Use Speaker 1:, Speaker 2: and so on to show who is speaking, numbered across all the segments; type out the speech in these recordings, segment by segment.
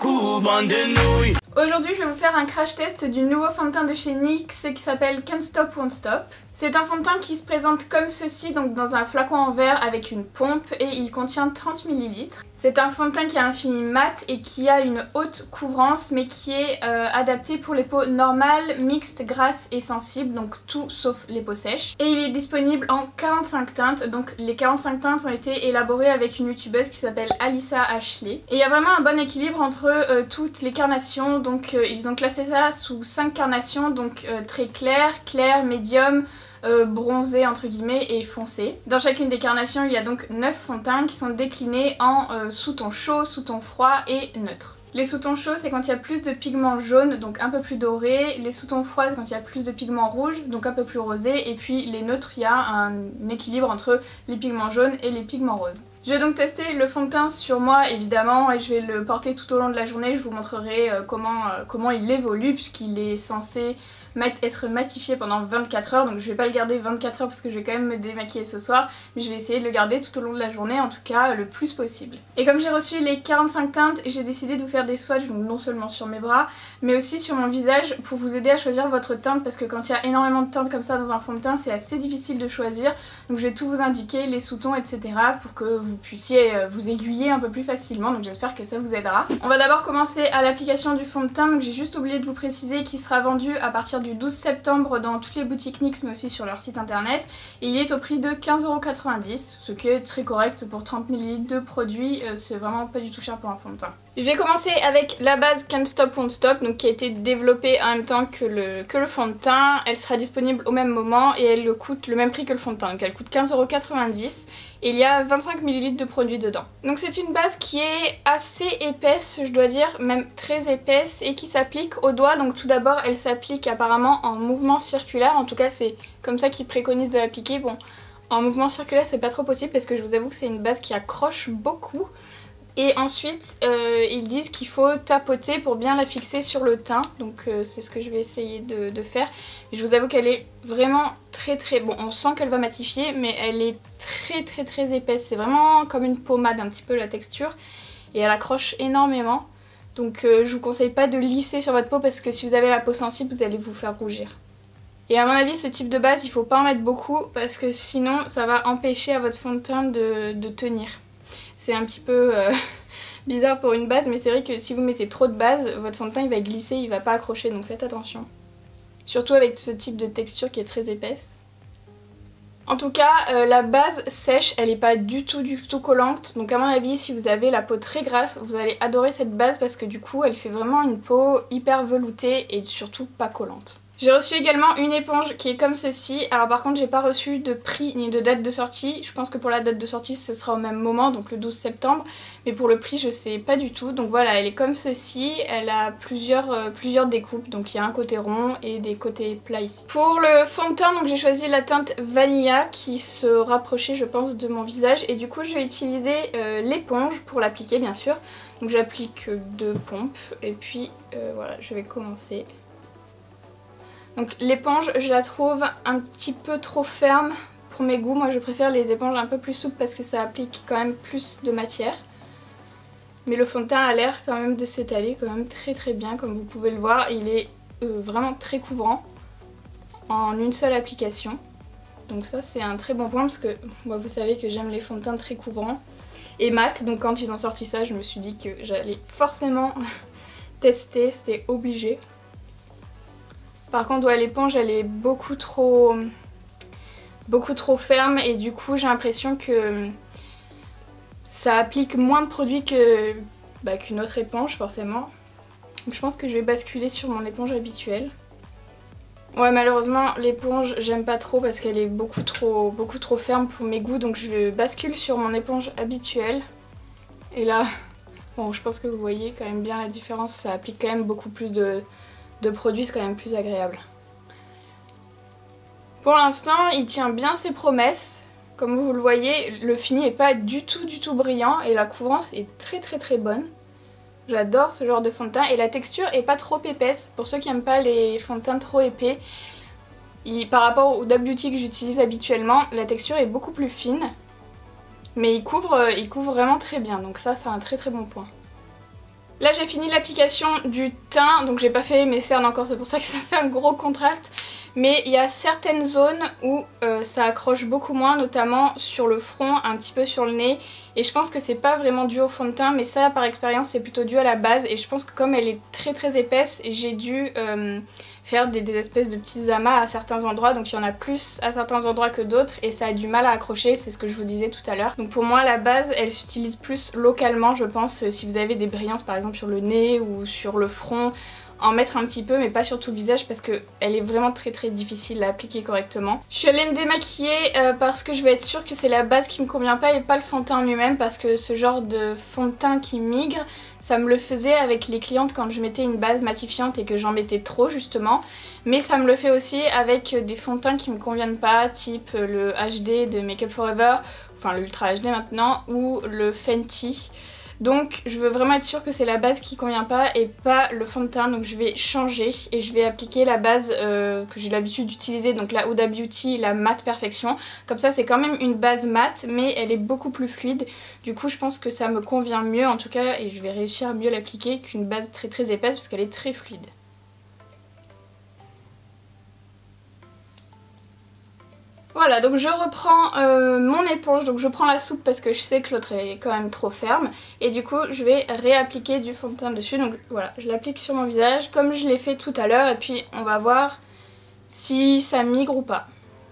Speaker 1: coup, bande de nouilles.
Speaker 2: Aujourd'hui, je vais vous faire un crash test du nouveau fond de teint de chez NYX qui s'appelle Can't Stop Won't Stop. C'est un fond de teint qui se présente comme ceci, donc dans un flacon en verre avec une pompe, et il contient 30 ml. C'est un fond de teint qui a un fini mat et qui a une haute couvrance, mais qui est adapté pour les peaux normales, mixtes, grasses et sensibles, donc tout sauf les peaux sèches. Et il est disponible en 45 teintes, donc les 45 teintes ont été élaborées avec une youtubeuse qui s'appelle Alyssa Ashley. Et il y a vraiment un bon équilibre entre toutes les carnations, donc ils ont classé ça sous 5 carnations, donc très clair, médium, bronzé entre guillemets et foncé. Dans chacune des carnations il y a donc 9 fonds de teint qui sont déclinés en sous-tons chauds, sous-tons froids et neutres. Les sous-tons chauds c'est quand il y a plus de pigments jaunes, donc un peu plus dorés. Les sous-tons froids c'est quand il y a plus de pigments rouges, donc un peu plus rosés. Et puis les neutres, il y a un équilibre entre les pigments jaunes et les pigments roses. Je vais donc tester le fond de teint sur moi évidemment et je vais le porter tout au long de la journée. Je vous montrerai comment il évolue puisqu'il est censé être matifié pendant 24 heures, donc je vais pas le garder 24 heures parce que je vais quand même me démaquiller ce soir, mais je vais essayer de le garder tout au long de la journée, en tout cas le plus possible. Et comme j'ai reçu les 45 teintes, j'ai décidé de vous faire des swatchs, donc non seulement sur mes bras mais aussi sur mon visage pour vous aider à choisir votre teinte, parce que quand il y a énormément de teintes comme ça dans un fond de teint c'est assez difficile de choisir, donc je vais tout vous indiquer, les sous-tons etc, pour que vous puissiez vous aiguiller un peu plus facilement, donc j'espère que ça vous aidera. On va d'abord commencer à l'application du fond de teint, donc j'ai juste oublié de vous préciser qu'il sera vendu à partir du 12 septembre dans toutes les boutiques NYX mais aussi sur leur site internet, et il est au prix de 15,90 €, ce qui est très correct pour 30 ml de produit, c'est vraiment pas du tout cher pour un fond de teint. Je vais commencer avec la base Can't Stop Won't Stop, donc qui a été développée en même temps que le fond de teint. Elle sera disponible au même moment et elle coûte le même prix que le fond de teint, donc elle coûte 15,90 € et il y a 25 ml de produit dedans. Donc c'est une base qui est assez épaisse, je dois dire, même très épaisse, et qui s'applique au doigt. Donc tout d'abord elle s'applique apparemment en mouvement circulaire, en tout cas c'est comme ça qu'ils préconisent de l'appliquer. Bon, en mouvement circulaire c'est pas trop possible parce que je vous avoue que c'est une base qui accroche beaucoup. Et ensuite ils disent qu'il faut tapoter pour bien la fixer sur le teint, donc c'est ce que je vais essayer de faire. Et je vous avoue qu'elle est vraiment très bon, on sent qu'elle va matifier mais elle est très épaisse, c'est vraiment comme une pommade un petit peu la texture, et elle accroche énormément. Donc je vous conseille pas de lisser sur votre peau parce que si vous avez la peau sensible vous allez vous faire rougir. Et à mon avis ce type de base il faut pas en mettre beaucoup parce que sinon ça va empêcher à votre fond de teint de tenir. C'est un petit peu bizarre pour une base, mais c'est vrai que si vous mettez trop de base, votre fond de teint il va glisser, il va pas accrocher, donc faites attention. Surtout avec ce type de texture qui est très épaisse. En tout cas, la base sèche, elle est pas du tout collante, donc à mon avis si vous avez la peau très grasse, vous allez adorer cette base parce que du coup elle fait vraiment une peau hyper veloutée et surtout pas collante. J'ai reçu également une éponge qui est comme ceci. Alors par contre j'ai pas reçu de prix ni de date de sortie. Je pense que pour la date de sortie ce sera au même moment, donc le 12 septembre. Mais pour le prix je sais pas du tout. Donc voilà, elle est comme ceci. Elle a plusieurs découpes. Donc il y a un côté rond et des côtés plats ici. Pour le fond de teint, donc j'ai choisi la teinte Vanilla qui se rapprochait je pense de mon visage. Et du coup je vais utiliser l'éponge pour l'appliquer bien sûr. Donc j'applique 2 pompes et puis voilà, je vais commencer. Donc l'éponge je la trouve un petit peu trop ferme pour mes goûts. Moi je préfère les éponges un peu plus souples parce que ça applique quand même plus de matière. Mais le fond de teint a l'air quand même de s'étaler quand même très bien, comme vous pouvez le voir. Il est vraiment très couvrant en une seule application. Donc ça c'est un très bon point parce que moi vous savez que j'aime les fonds de teint très couvrants et mat. Donc quand ils ont sorti ça je me suis dit que j'allais forcément tester, c'était obligé. Par contre ouais, l'éponge elle est beaucoup trop ferme et du coup j'ai l'impression que ça applique moins de produit qu'une autre éponge forcément. Donc je pense que je vais basculer sur mon éponge habituelle. Ouais, malheureusement l'éponge j'aime pas trop parce qu'elle est beaucoup trop ferme pour mes goûts, donc je bascule sur mon éponge habituelle. Et là, bon je pense que vous voyez quand même bien la différence, ça applique quand même beaucoup plus de produits, c'est quand même plus agréable. Pour l'instant il tient bien ses promesses, comme vous le voyez le fini est pas du tout brillant et la couvrance est très bonne. J'adore ce genre de fond de teint et la texture est pas trop épaisse. Pour ceux qui n'aiment pas les fonds de teint trop épais, par rapport au Dab Beauty que j'utilise habituellement, la texture est beaucoup plus fine. Mais il couvre vraiment très bien, donc ça c'est un très bon point. Là j'ai fini l'application du teint, donc j'ai pas fait mes cernes encore, c'est pour ça que ça fait un gros contraste. Mais il y a certaines zones où ça accroche beaucoup moins, notamment sur le front, un petit peu sur le nez. Et je pense que c'est pas vraiment dû au fond de teint, mais ça par expérience c'est plutôt dû à la base. Et je pense que comme elle est très épaisse, j'ai dû faire des espèces de petits amas à certains endroits. Donc il y en a plus à certains endroits que d'autres et ça a du mal à accrocher, c'est ce que je vous disais tout à l'heure. Donc pour moi la base elle s'utilise plus localement je pense, si vous avez des brillances par exemple sur le nez ou sur le front. En mettre un petit peu mais pas sur tout le visage parce qu'elle est vraiment très difficile à appliquer correctement. Je suis allée me démaquiller parce que je veux être sûre que c'est la base qui me convient pas et pas le fond de teint en lui-même, parce que ce genre de fond de teint qui migre, ça me le faisait avec les clientes quand je mettais une base matifiante et que j'en mettais trop justement. Mais ça me le fait aussi avec des fonds de teint qui me conviennent pas, type le HD de Make Up For Ever, enfin le Ultra HD maintenant, ou le Fenty. Donc je veux vraiment être sûre que c'est la base qui convient pas et pas le fond de teint, donc je vais changer et je vais appliquer la base que j'ai l'habitude d'utiliser, donc la Huda Beauty, la Matte Perfection. Comme ça c'est quand même une base matte mais elle est beaucoup plus fluide, du coup je pense que ça me convient mieux en tout cas et je vais réussir à mieux l'appliquer qu'une base très épaisse parce qu'elle est très fluide. Voilà, donc je reprends mon éponge, donc je prends la soupe parce que je sais que l'autre est quand même trop ferme. Et du coup je vais réappliquer du fond de teint dessus, donc voilà, je l'applique sur mon visage comme je l'ai fait tout à l'heure et puis on va voir si ça migre ou pas.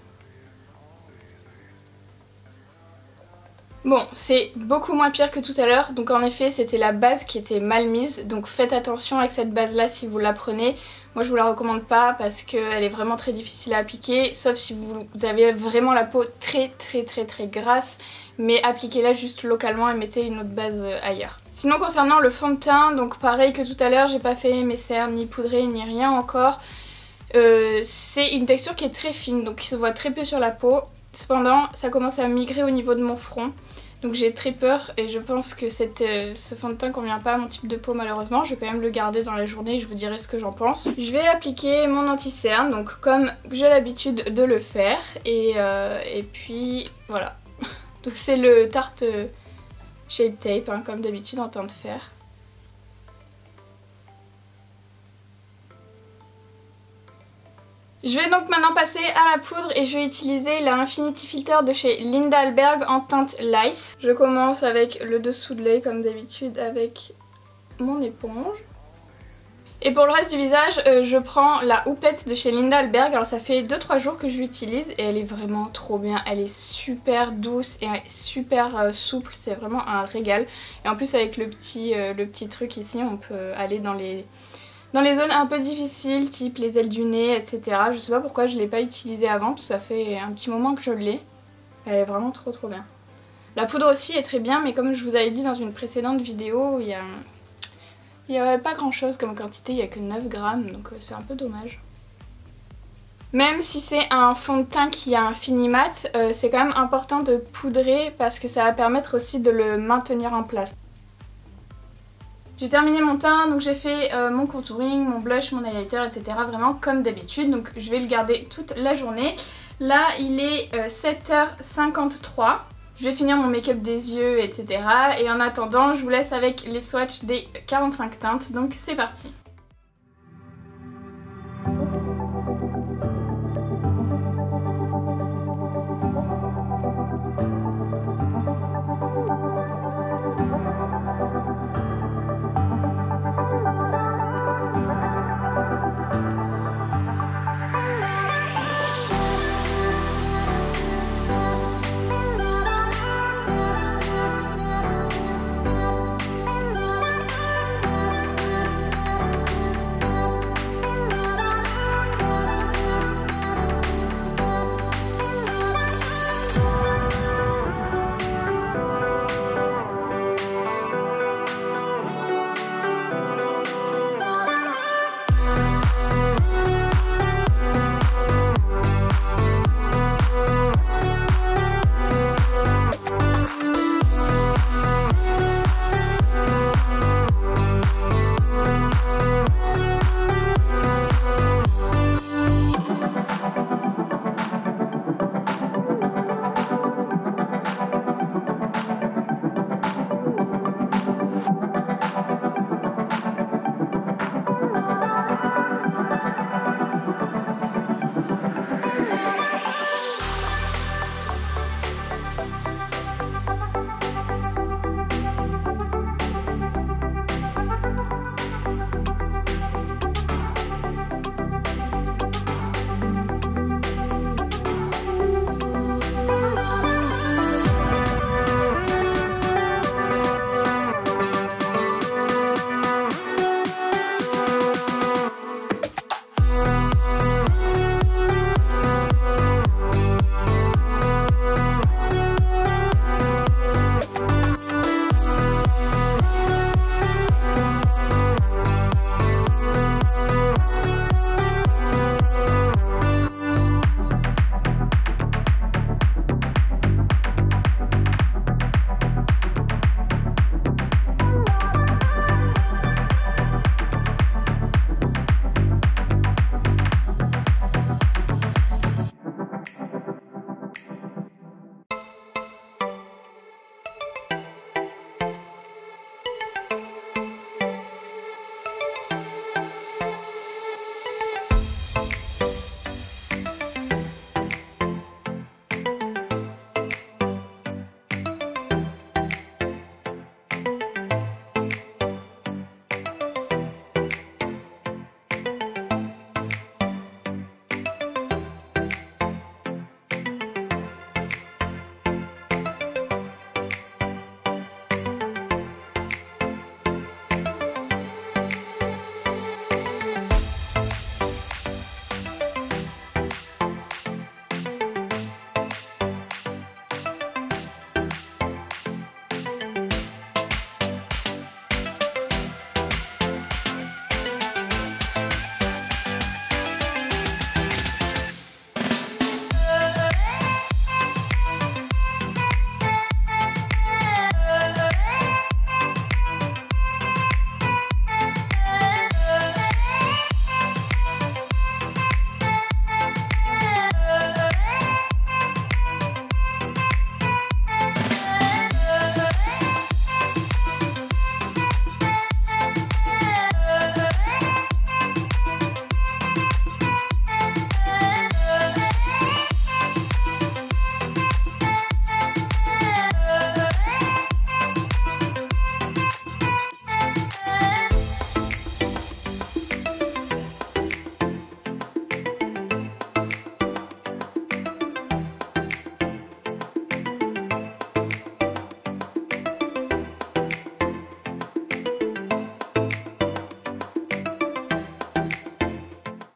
Speaker 2: Bon, c'est beaucoup moins pire que tout à l'heure, donc en effet c'était la base qui était mal mise, donc faites attention avec cette base là si vous la prenez. Moi je vous la recommande pas parce qu'elle est vraiment très difficile à appliquer, sauf si vous avez vraiment la peau très grasse, mais appliquez-la juste localement et mettez une autre base ailleurs. Sinon concernant le fond de teint, donc pareil que tout à l'heure, j'ai pas fait mes cernes ni poudré ni rien encore. C'est une texture qui est très fine, donc qui se voit très peu sur la peau. Cependant ça commence à migrer au niveau de mon front. Donc j'ai très peur et je pense que ce fond de teint convient pas à mon type de peau malheureusement. Je vais quand même le garder dans la journée et je vous dirai ce que j'en pense. Je vais appliquer mon anti-cerne, donc comme j'ai l'habitude de le faire. Et puis voilà. Donc c'est le Tarte Shape Tape, hein, comme d'habitude en teint de fer. Je vais donc maintenant passer à la poudre et je vais utiliser la Infinity Filter de chez Linda Alberg en teinte light. Je commence avec le dessous de l'œil comme d'habitude avec mon éponge. Et pour le reste du visage, je prends la houppette de chez Linda Alberg. Alors ça fait 2-3 jours que je l'utilise et elle est vraiment trop bien. Elle est super douce et super souple, c'est vraiment un régal. Et en plus avec le petit truc ici, on peut aller dans les zones un peu difficiles, type les ailes du nez, etc. Je sais pas pourquoi je l'ai pas utilisée avant, parce que ça fait un petit moment que je l'ai. Elle est vraiment trop bien. La poudre aussi est très bien, mais comme je vous avais dit dans une précédente vidéo, il y avait pas grand chose comme quantité, il y a que 9 grammes, donc c'est un peu dommage. Même si c'est un fond de teint qui a un fini mat, c'est quand même important de poudrer parce que ça va permettre aussi de le maintenir en place. J'ai terminé mon teint, donc j'ai fait mon contouring, mon blush, mon highlighter, etc. Vraiment comme d'habitude, donc je vais le garder toute la journée. Là il est 7h53. Je vais finir mon make-up des yeux, etc. Et en attendant, je vous laisse avec les swatchs des 45 teintes, donc c'est parti.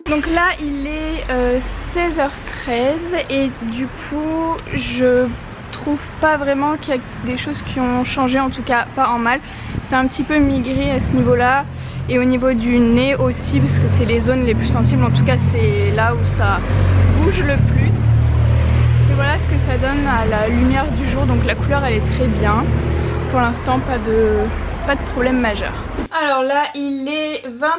Speaker 2: Donc là il est 16h13 et du coup je trouve pas vraiment qu'il y a des choses qui ont changé, en tout cas pas en mal. C'est un petit peu migré à ce niveau là et au niveau du nez aussi, parce que c'est les zones les plus sensibles, en tout cas c'est là où ça bouge le plus. Et voilà ce que ça donne à la lumière du jour, donc la couleur elle est très bien. Pour l'instant pas de problème majeur. Alors là il est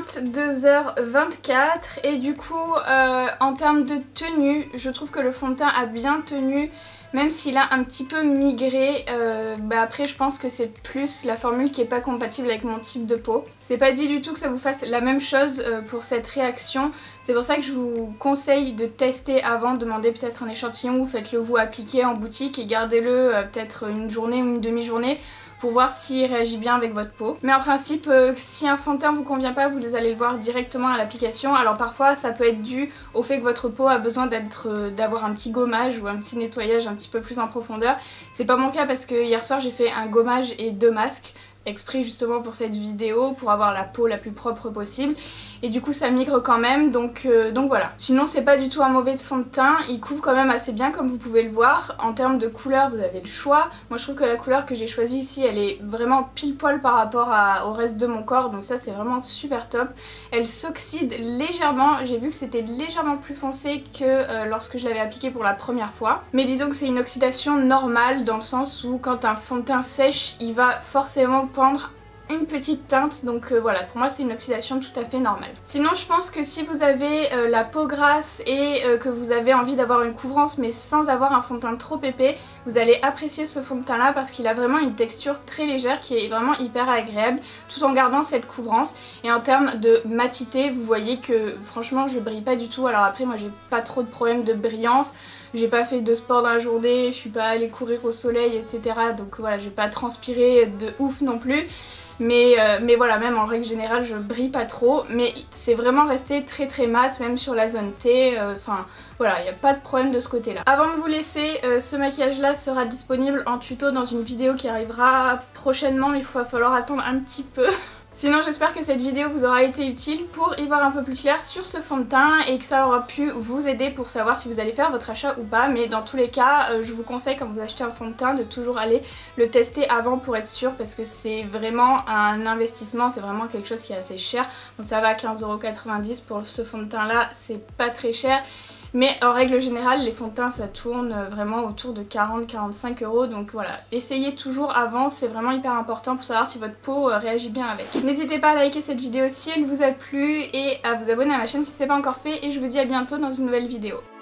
Speaker 2: 22h24 et du coup en termes de tenue je trouve que le fond de teint a bien tenu, même s'il a un petit peu migré. Après je pense que c'est plus la formule qui est pas compatible avec mon type de peau. C'est pas dit du tout que ça vous fasse la même chose pour cette réaction. C'est pour ça que je vous conseille de tester avant, demandez peut-être un échantillon ou faites-le vous appliquer en boutique et gardez-le peut-être une journée ou une demi-journée pour voir s'il réagit bien avec votre peau. Mais en principe, si un fond de teint vous convient pas, vous allez le voir directement à l'application. Alors parfois ça peut être dû au fait que votre peau a besoin d'avoir un petit gommage ou un petit nettoyage un petit peu plus en profondeur. C'est pas mon cas parce que hier soir j'ai fait un gommage et 2 masques exprès justement pour cette vidéo, pour avoir la peau la plus propre possible, et du coup ça migre quand même, donc voilà. Sinon c'est pas du tout un mauvais fond de teint, il couvre quand même assez bien comme vous pouvez le voir. En termes de couleur vous avez le choix. Moi je trouve que la couleur que j'ai choisie ici elle est vraiment pile poil par rapport au reste de mon corps, donc ça c'est vraiment super top. Elle s'oxyde légèrement, j'ai vu que c'était légèrement plus foncé que lorsque je l'avais appliqué pour la première fois, mais disons que c'est une oxydation normale dans le sens où quand un fond de teint sèche il va forcément prendre une petite teinte, donc voilà, pour moi c'est une oxydation tout à fait normale. Sinon je pense que si vous avez la peau grasse et que vous avez envie d'avoir une couvrance mais sans avoir un fond de teint trop épais, vous allez apprécier ce fond de teint là parce qu'il a vraiment une texture très légère qui est vraiment hyper agréable tout en gardant cette couvrance. Et en termes de matité, vous voyez que franchement je brille pas du tout. Alors après moi j'ai pas trop de problème de brillance, j'ai pas fait de sport dans la journée, je suis pas allée courir au soleil etc, donc voilà, j'ai pas transpiré de ouf non plus. Mais voilà, même en règle générale je brille pas trop, mais c'est vraiment resté très très mat même sur la zone T, enfin voilà, il n'y a pas de problème de ce côté là. Avant de vous laisser, ce maquillage là sera disponible en tuto dans une vidéo qui arrivera prochainement, il va falloir attendre un petit peu. Sinon j'espère que cette vidéo vous aura été utile pour y voir un peu plus clair sur ce fond de teint et que ça aura pu vous aider pour savoir si vous allez faire votre achat ou pas. Mais dans tous les cas, je vous conseille quand vous achetez un fond de teint de toujours aller le tester avant pour être sûr, parce que c'est vraiment un investissement, c'est vraiment quelque chose qui est assez cher. Bon, ça va à 15,90 € pour ce fond de teint là, c'est pas très cher. Mais en règle générale, les fonds de teint ça tourne vraiment autour de 40-45 €. Donc voilà, essayez toujours avant, c'est vraiment hyper important pour savoir si votre peau réagit bien avec. N'hésitez pas à liker cette vidéo si elle vous a plu et à vous abonner à ma chaîne si ce n'est pas encore fait. Et je vous dis à bientôt dans une nouvelle vidéo.